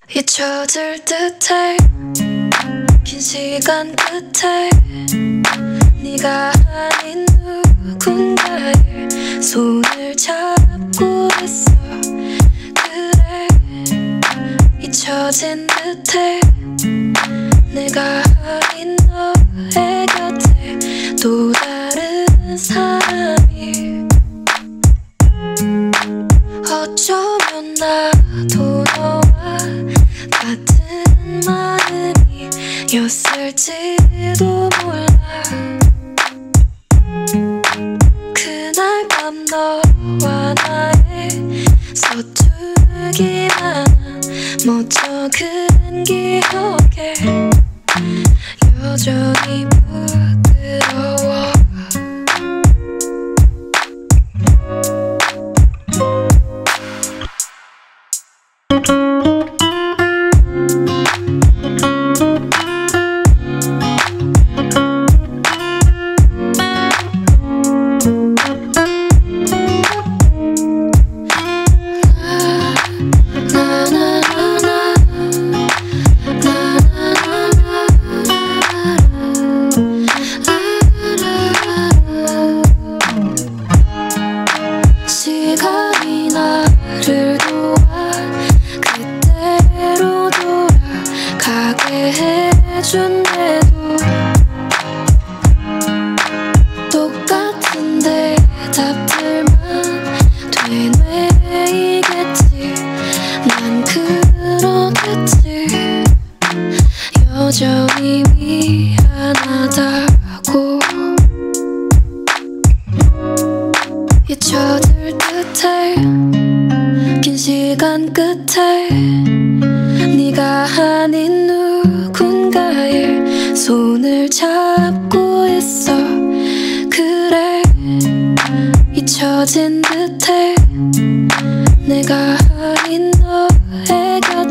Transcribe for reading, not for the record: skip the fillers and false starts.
잊혀질 듯해 긴 시간 끝에 네가 아닌 누군가의 손을 잡고 있어. 그래 잊혀진 듯해 내가 아닌 너의 곁에 또 다른 사람이. 어쩌면 나도 너와 같은 마음이었을지도 몰라. 그날 밤 너와 나의 서투르기만 한 멋져 큰 기억에 여전히 부끄러워. 시간이 나를 도와 그때로 돌아가게 해준대도 똑같은 대답들만 되뇌이겠지. 난 그렇겠지. 여전히 미안하다고. 잊혀질 듯해 긴 시간 끝에 네가 아닌 누군가의 손을 잡고 있어. 그래 잊혀진 듯해 내가 아닌 너의 곁에